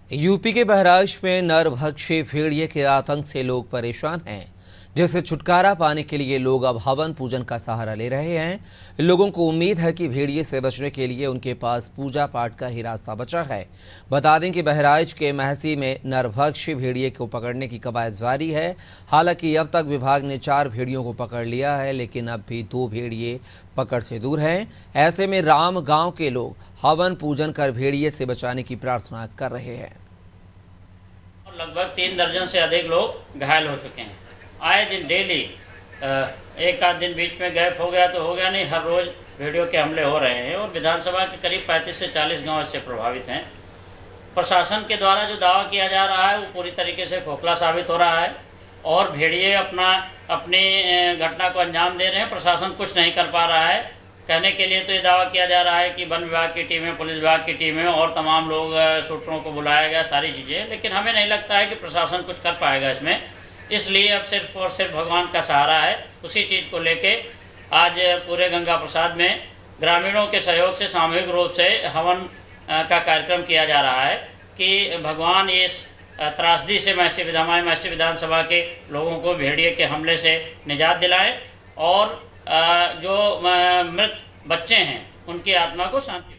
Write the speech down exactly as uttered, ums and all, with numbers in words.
UP के बहराइच में नरभक्षी भेड़िए के आतंक से लोग परेशान हैं, जिससे छुटकारा पाने के लिए लोग अब हवन पूजन का सहारा ले रहे हैं। लोगों को उम्मीद है कि भेड़िए से बचने के लिए उनके पास पूजा पाठ का ही रास्ता बचा है। बता दें कि बहराइच के महसी में नरभक्षी भेड़िए को पकड़ने की कवायद जारी है। हालांकि अब तक विभाग ने चार भेड़ियों को पकड़ लिया है, लेकिन अब भी दो भेड़िए पकड़ से दूर हैं। ऐसे में राम गांव के लोग हवन पूजन कर भेड़िए से बचाने की प्रार्थना कर रहे हैं। लगभग तीन दर्जन से अधिक लोग घायल हो चुके हैं। आए दिन डेली एक आध दिन बीच में गैप हो गया तो हो गया नहीं, हर रोज़ भेड़ियों के हमले हो रहे हैं और विधानसभा के करीब पैंतीस से चालीस गांव इससे प्रभावित हैं। प्रशासन के द्वारा जो दावा किया जा रहा है वो पूरी तरीके से खोखला साबित हो रहा है और भेड़िए अपना अपनी घटना को अंजाम दे रहे हैं। प्रशासन कुछ नहीं कर पा रहा है। कहने के लिए तो ये दावा किया जा रहा है कि वन विभाग की टीमें, पुलिस विभाग की टीमें और तमाम लोग शूटरों को बुलाया गया, सारी चीज़ें, लेकिन हमें नहीं लगता है कि प्रशासन कुछ कर पाएगा इसमें। इसलिए अब सिर्फ और सिर्फ भगवान का सहारा है। उसी चीज़ को लेके आज पूरे गंगा प्रसाद में ग्रामीणों के सहयोग से सामूहिक रूप से हवन का कार्यक्रम किया जा रहा है कि भगवान इस त्रासदी से महसी विधान महसी विधानसभा के लोगों को भेड़िए के हमले से निजात दिलाएं और जो मृत बच्चे हैं उनकी आत्मा को शांति